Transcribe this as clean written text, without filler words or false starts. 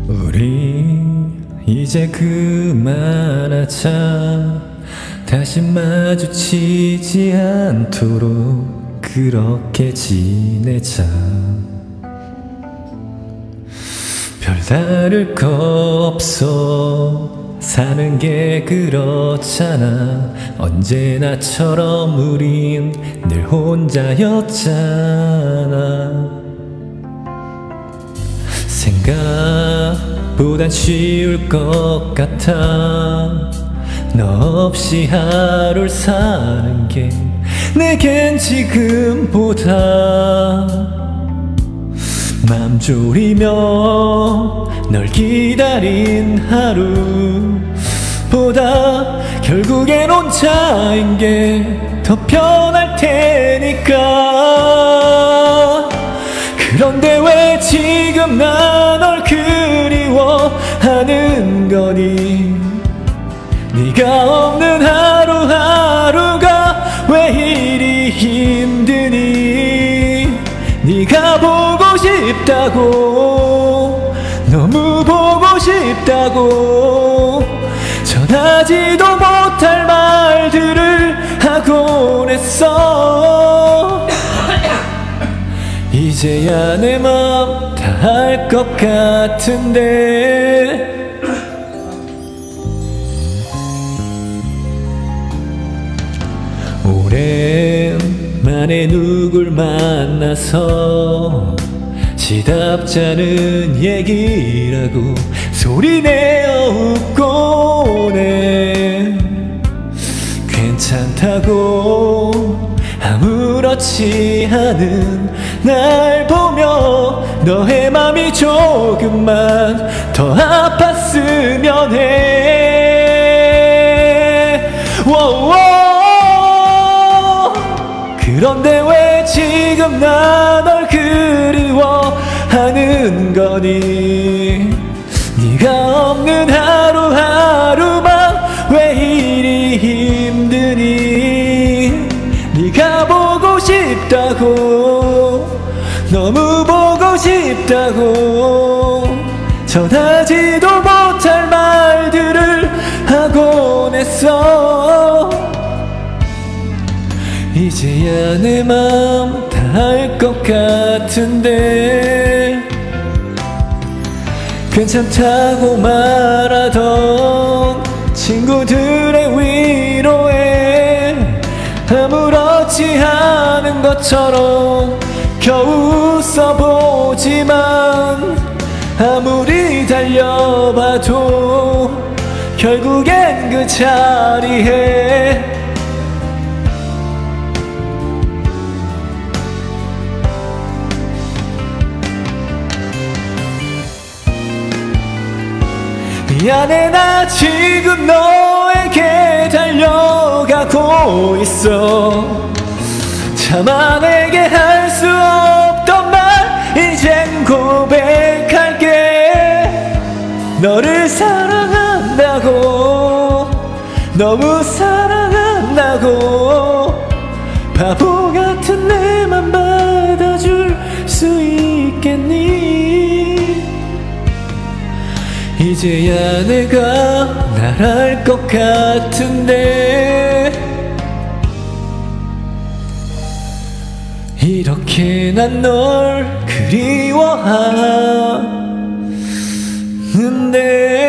우리 이제 그만하자. 다시 마주치지 않도록 그렇게 지내자. 별다를 거 없어. 사는 게 그렇잖아. 언제나처럼 우린 늘 혼자였잖아. 생각보단 쉬울 것 같아. 너 없이 하루를 사는 게 내겐 지금보다 맘 졸이며 널 기다린 하루보다 결국엔 혼자인 게 더 편할 테니까. 그런데 왜 지금 나 널 그리워하는 거니? 네가 없는 하루하루가 왜 이리 힘드니? 네가 보고 싶다고, 너무 보고 싶다고 전하지도 못할 말들을 하곤 했어. 이제야 내 맘 다 알 것 같은데. 오랜만에 누굴 만나서 시답잖은 얘기라고 소리내어 웃고네. 괜찮다고 아무렇지 않은 날 보며 너의 맘이 조금만 더 아팠으면 해. 그런데 왜 지금 나 널 그리워하는 거니? 네가 없는 하루하루만 왜 이리 힘드니? 네가 보고 싶다고, 너무 보고 싶다고 전하지도 못할 말들을 하곤 했어. 이제야 내 맘 다 알 것 같은데. 괜찮다고 말하던 친구들의 위로에 아무렇지 않은 것처럼 겨우 웃어보지만 아무리 달려봐도 결국엔 그 자리에 미안해, 나 지금 너에게 달려가고 있어. 차마 내게 할 수 없던 말 이젠 고백할게. 너를 사랑한다고, 너무 사랑한다고 바보 같은 내맘 받아줄 수 있겠니? 이제야 내가 날 알 것 같은데. 이렇게 난 널 그리워하는데.